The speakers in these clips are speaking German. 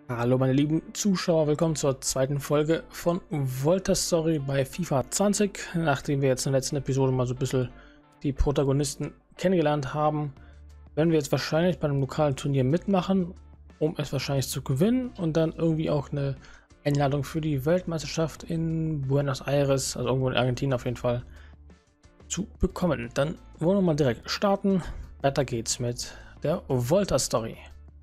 Hallo meine lieben Zuschauer, willkommen zur zweiten Folge von Volta Story bei FIFA 20. Nachdem wir jetzt in der letzten Episode mal so ein bisschen die Protagonisten kennengelernt haben, werden wir jetzt wahrscheinlich bei einem lokalen Turnier mitmachen, um es wahrscheinlich zu gewinnen und dann irgendwie auch eine Einladung für die Weltmeisterschaft in Buenos Aires, also irgendwo in Argentinien auf jeden Fall, zu bekommen. Dann wollen wir mal direkt starten. Weiter geht's mit der Volta Story.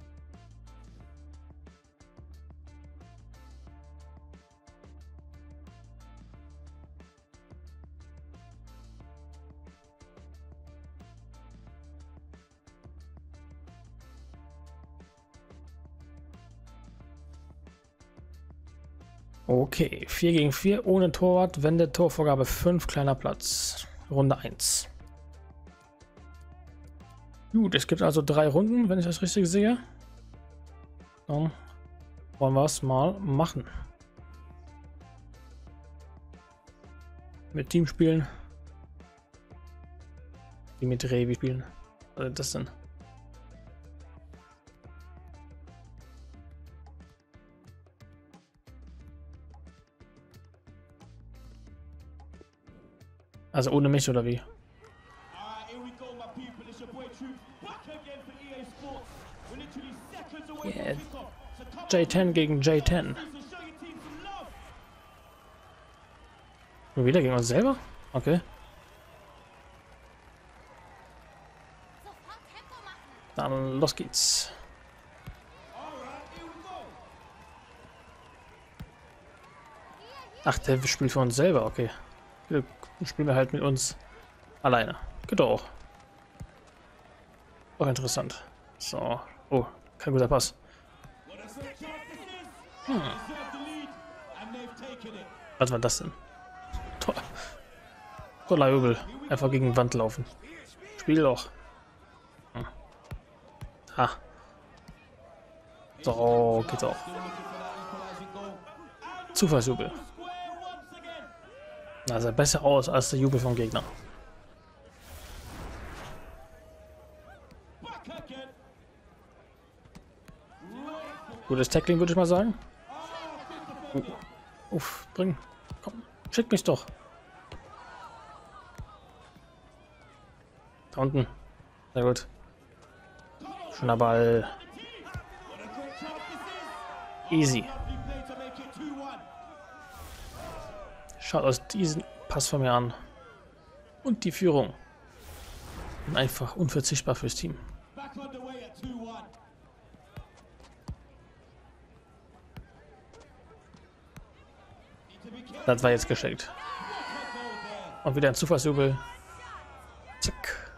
Okay, 4 gegen 4 ohne Torwart, Wende, Torvorgabe 5, kleiner Platz. Runde 1. Gut, es gibt also 3 Runden, wenn ich das richtig sehe. Dann wollen wir es mal machen. Mit Team spielen. Die mit Revi spielen. Was ist das denn? Also ohne mich oder wie? Yeah. J10 gegen J10. Nur wieder gegen uns selber? Okay. Dann los geht's. Ach, der spielt für uns selber, okay. Spielen wir halt mit uns alleine. Geht doch auch. Auch interessant. So. Oh, kein guter Pass. Was war das denn? Toll. Toller Übel. Einfach gegen die Wand laufen. Spiel doch. Ah. So, geht's auch. Zufallsjubel. Na, sah besser aus als der Jubel vom Gegner. Gutes Tackling, würde ich mal sagen. Uff, bring. Komm, schick mich doch. Da unten. Sehr gut. Schöner Ball. Easy. Schaut aus diesen Pass von mir an. Und die Führung. Und einfach unverzichtbar fürs Team. Das war jetzt geschickt. Und wieder ein Zufallsjubel. Zack.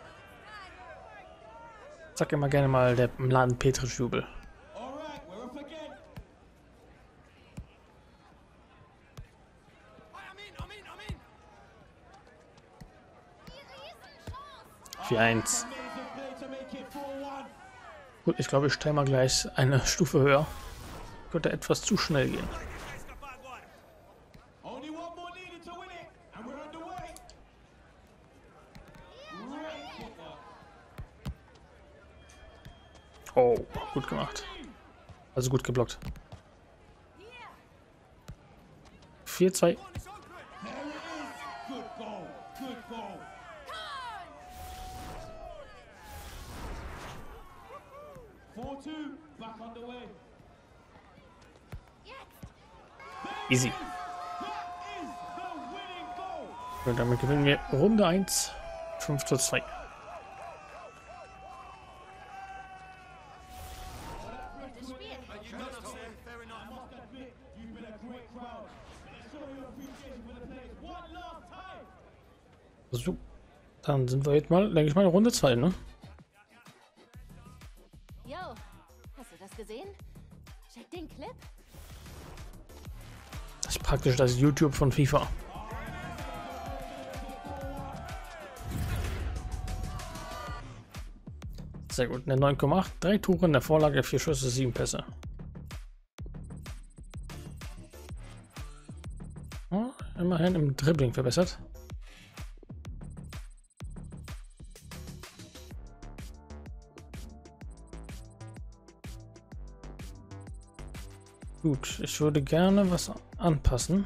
Zack, immer gerne mal der Laden Petrisch-Jubel. Gut, ich glaube, ich stelle mal gleich eine Stufe höher. Könnte etwas zu schnell gehen. Oh, gut gemacht. Also gut geblockt. 4-2. Easy. Und damit gewinnen wir Runde 1. 5:2. So, dann sind wir jetzt mal, denke ich mal, Runde 2, ne? Yo, hast du das gesehen? Check den Clip. Das ist praktisch das YouTube von FIFA. Sehr gut, eine 9,8, 3 Tore in der Vorlage, 4 Schüsse, 7 Pässe. Oh, immerhin im Dribbling verbessert. Gut, ich würde gerne was anpassen.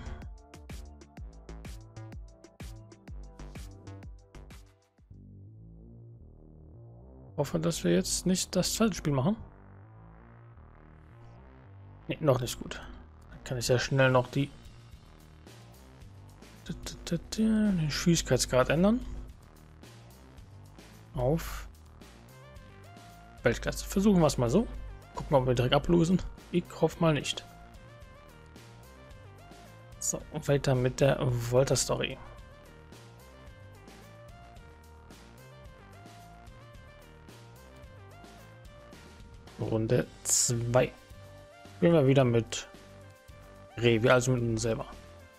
Hoffe, dass wir jetzt nicht das zweite Spiel machen. Nee, noch nicht gut. Dann kann ich ja schnell noch den Schwierigkeitsgrad ändern. Auf Weltklasse. Versuchen wir es mal so. Gucken, ob wir direkt ablösen. Ich hoffe mal nicht. So, weiter mit der Volta Story. Runde 2. Spielen wir wieder mit Revi, also mit uns selber.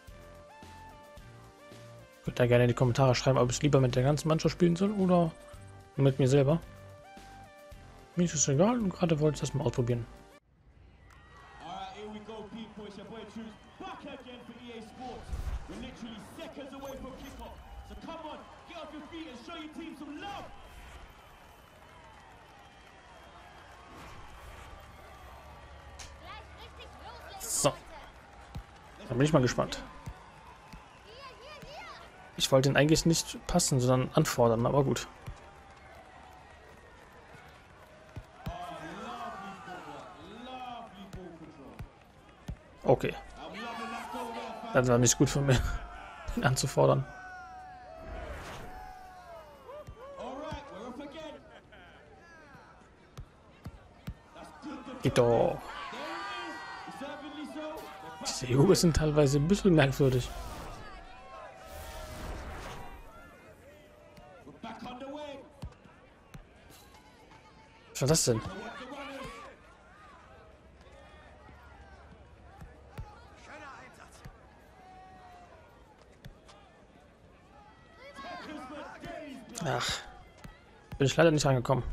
Könnt ihr gerne in die Kommentare schreiben, ob ich es lieber mit der ganzen Mannschaft spielen soll oder mit mir selber. Mir ist es egal und gerade wollte ich das mal ausprobieren. So. Dann bin ich mal gespannt. Ich wollte ihn eigentlich nicht passen, sondern anfordern, aber gut. Okay. Das war nicht gut von mir, ihn anzufordern. Geht doch. Diese Jubel sind teilweise ein bisschen merkwürdig. Was war das denn? Ach, bin ich leider nicht reingekommen.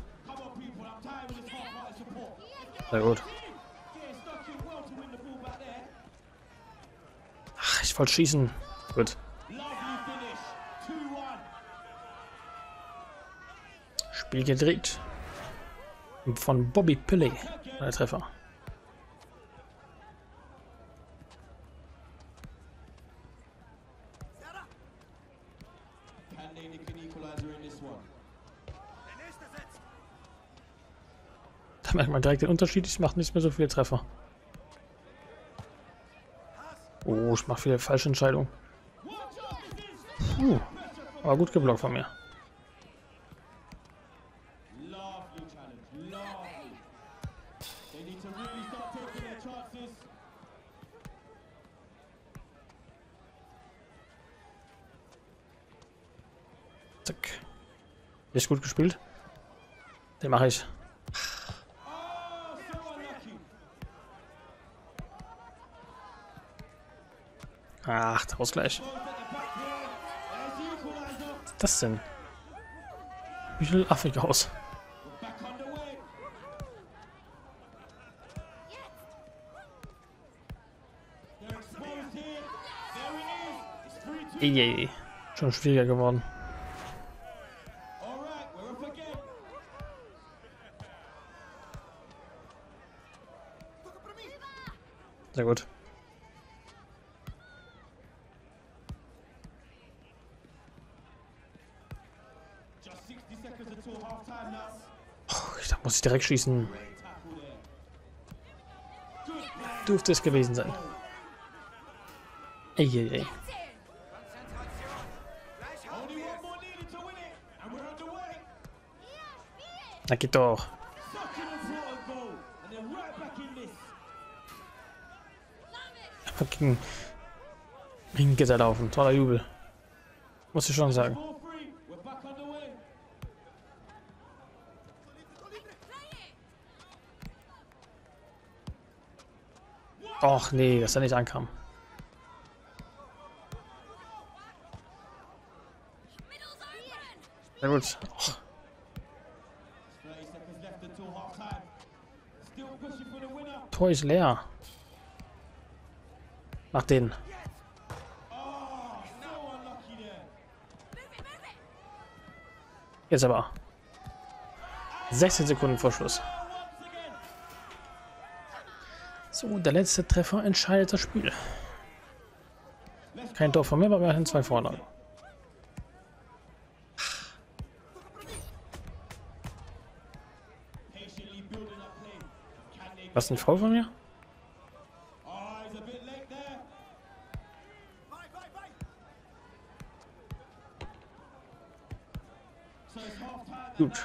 Sehr gut. Ach, ich wollte schießen. Gut. Spiel gedreht. Von Bobby Pilley. Der Treffer. Da merkt man direkt den Unterschied. Ich mache nicht mehr so viele Treffer. Oh, ich mache viele falsche Entscheidungen. Aber gut geblockt von mir. Zack. Nicht gut gespielt. Den mache ich. Ach, der Ausgleich. Was ist das denn? Wie viel Afrika aus? Ey, schon schwieriger geworden. Sehr gut. Oh, da muss ich direkt schießen. Dürfte es gewesen sein. Ey. Na geht doch. Gegen Gitter laufen. Toller Jubel. Muss ich schon sagen. Och nee, dass er nicht ankam. Sehr gut. Och. Tor ist leer. Mach den. Jetzt aber. 16 Sekunden vor Schluss. So, der letzte Treffer entscheidet das Spiel. Kein Tor von mir, aber wir haben 2 Vorlagen. Was ist ein Foul von mir? Gut.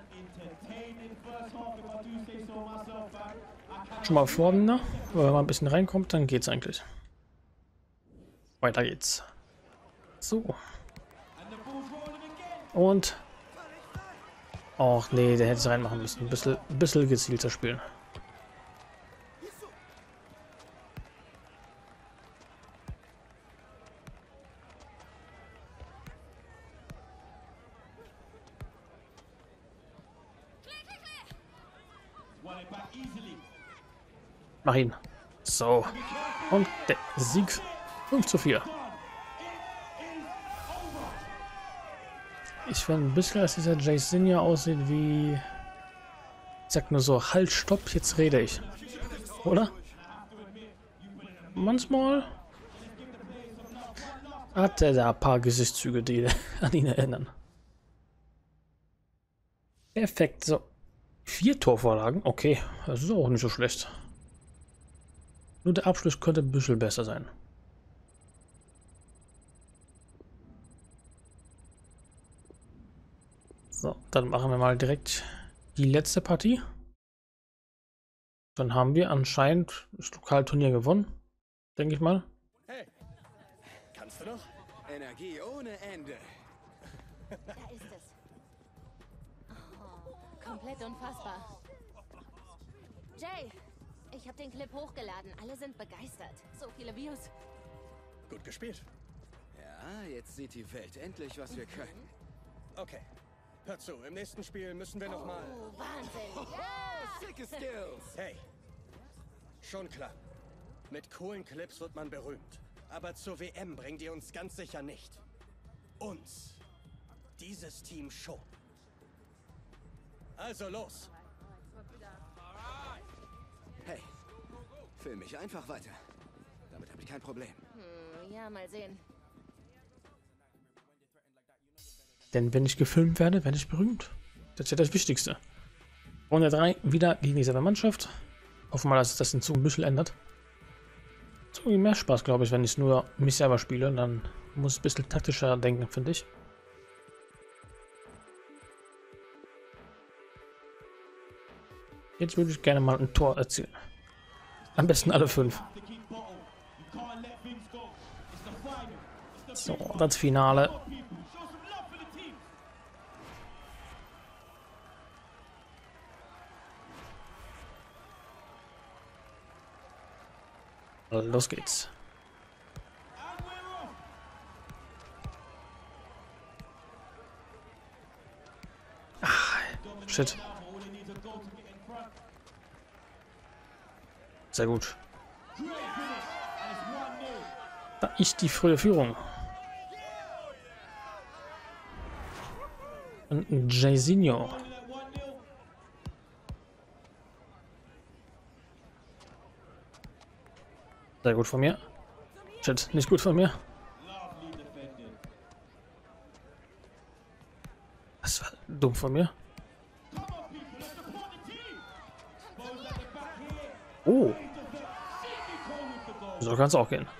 Schon mal vorne, wenn man ein bisschen reinkommt, dann geht's eigentlich. Weiter geht's. So. Und. Och nee, der hätte es reinmachen müssen. Ein bisschen gezielter spielen. Mach ihn. So. Und der Sieg 5:4. Ich finde ein bisschen, dass dieser Jairzinho aussieht wie... Ich sag nur so, halt, stopp, jetzt rede ich. Oder? Manchmal hat er da ein paar Gesichtszüge, die an ihn erinnern. Perfekt, so. 4 Torvorlagen, okay, das ist auch nicht so schlecht. Nur der Abschluss könnte ein bisschen besser sein. So, dann machen wir mal direkt die letzte Partie. Dann haben wir anscheinend das Lokalturnier gewonnen, denke ich mal. Hey, kannst du noch? Energie ohne Ende. Da ist es. Oh, komplett unfassbar. Jay, ich habe den Clip hochgeladen. Alle sind begeistert. So viele Views. Gut gespielt. Ja, jetzt sieht die Welt endlich, was wir können. Okay. Hör zu, im nächsten Spiel müssen wir nochmal... Oh, Wahnsinn. Sicke Skills! Hey, schon klar. Mit coolen Clips wird man berühmt. Aber zur WM bringt ihr uns ganz sicher nicht. Uns. Dieses Team schon. Also los. Hey, film mich einfach weiter. Damit habe ich kein Problem. Ja, mal sehen. Denn wenn ich gefilmt werde, werde ich berühmt. Das ist ja das Wichtigste. Runde 3 wieder gegen dieselbe Mannschaft. Hoffen wir mal, dass das in Zukunft ein bisschen ändert. So mehr Spaß, glaube ich, wenn ich nur mich selber spiele. Dann muss ich ein bisschen taktischer denken, finde ich. Jetzt würde ich gerne mal ein Tor erzielen. Am besten alle 5. So, das Finale. Los geht's. Shit. Sehr gut. Da ist die frühe Führung. Und ein Jairzinho. Sehr gut von mir. Shit, nicht gut von mir. Das war dumm von mir. Oh. So kann es auch gehen.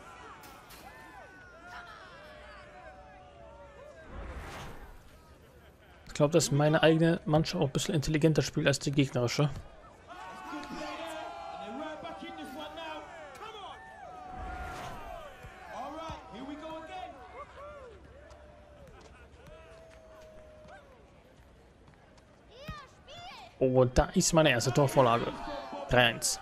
Ich glaube, dass meine eigene Mannschaft auch ein bisschen intelligenter spielt als die gegnerische. Oh, da ist meine erste Torvorlage. 3-1.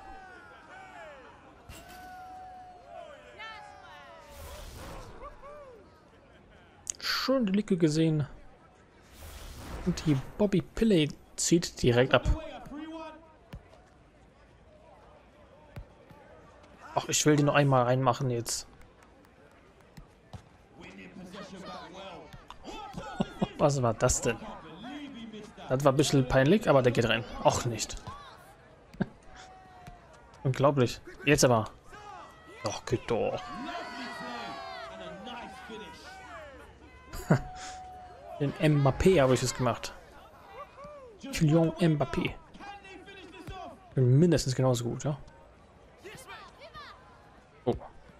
Schön die Lücke gesehen. Und die Bobby Pillay zieht direkt ab. Ach, ich will die noch einmal reinmachen jetzt. Was war das denn? Das war ein bisschen peinlich, aber der geht rein. Auch nicht. Unglaublich. Jetzt aber. Doch, geht doch. Den Mbappé habe ich es gemacht. Kylian Mbappé. Bin mindestens genauso gut, ja? Oh.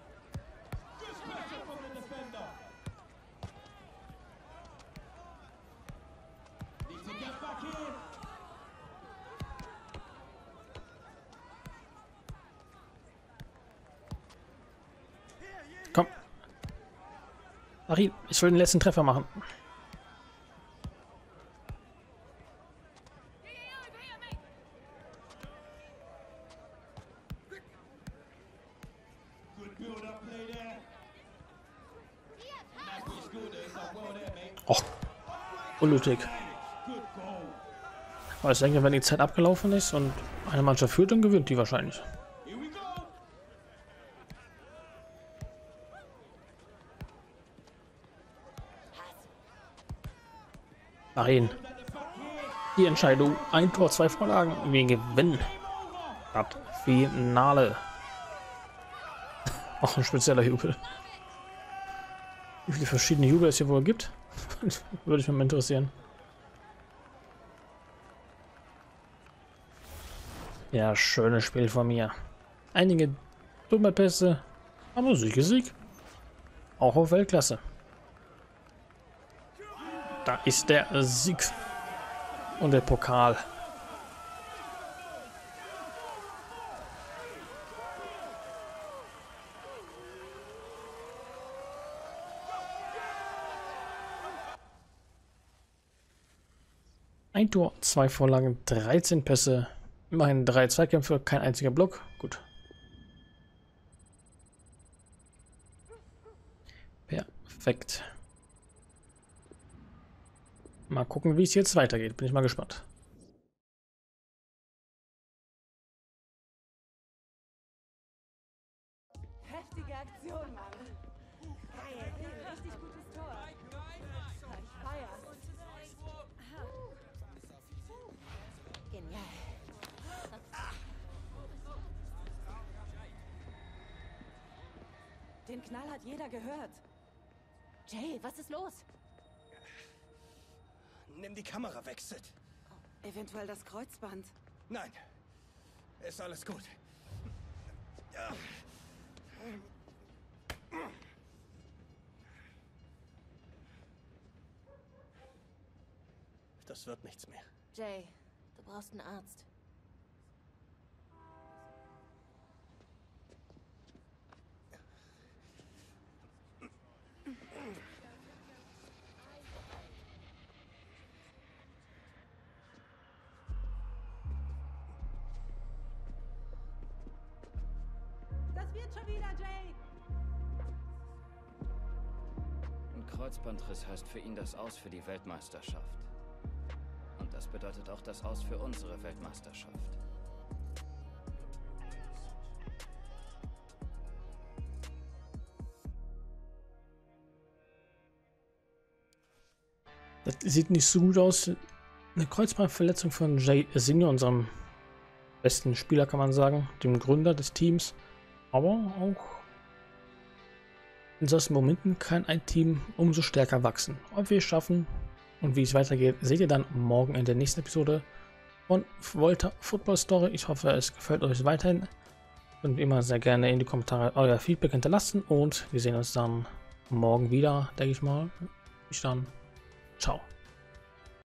Komm. Ari, ich will den letzten Treffer machen. Och, unnötig. Aber ich denke, wenn die Zeit abgelaufen ist und eine Mannschaft führt, dann gewinnt die wahrscheinlich. Marin. Die Entscheidung. Ein Tor, 2 Vorlagen. Wir gewinnen. Das Finale. Auch ein spezieller Jubel. Wie viele verschiedene Jubel es hier wohl gibt, würde ich mich mal interessieren. Ja, schönes Spiel von mir. Einige dumme Pässe, aber Sieg ist Sieg. Auch auf Weltklasse. Da ist der Sieg und der Pokal. Ein Tor, 2 Vorlagen, 13 Pässe, immerhin 3 Zweikämpfe, kein einziger Block. Gut. Perfekt. Mal gucken, wie es jetzt weitergeht. Bin ich mal gespannt. Heftige Aktion, Mann. Geil, richtig gutes Tor. Ich feier's. Genial. Den Knall hat jeder gehört. Jay, was ist los? Nimm die Kamera weg, Sid. Eventuell das Kreuzband. Nein, ist alles gut. Ja. Das wird nichts mehr. Jay, du brauchst einen Arzt. Das wird schon wieder, Jay. Ein Kreuzbandriss heißt für ihn das Aus für die Weltmeisterschaft. Und das bedeutet auch das Aus für unsere Weltmeisterschaft. Das sieht nicht so gut aus. Eine Kreuzbandverletzung von Jay Senior, unserem besten Spieler, kann man sagen, dem Gründer des Teams. Aber auch in solchen Momenten kann ein Team umso stärker wachsen. Ob wir es schaffen und wie es weitergeht, seht ihr dann morgen in der nächsten Episode von Volta Football Story. Ich hoffe, es gefällt euch weiterhin. Und wie immer sehr gerne in die Kommentare euer Feedback hinterlassen. Und wir sehen uns dann morgen wieder, denke ich mal. Bis dann. Ciao.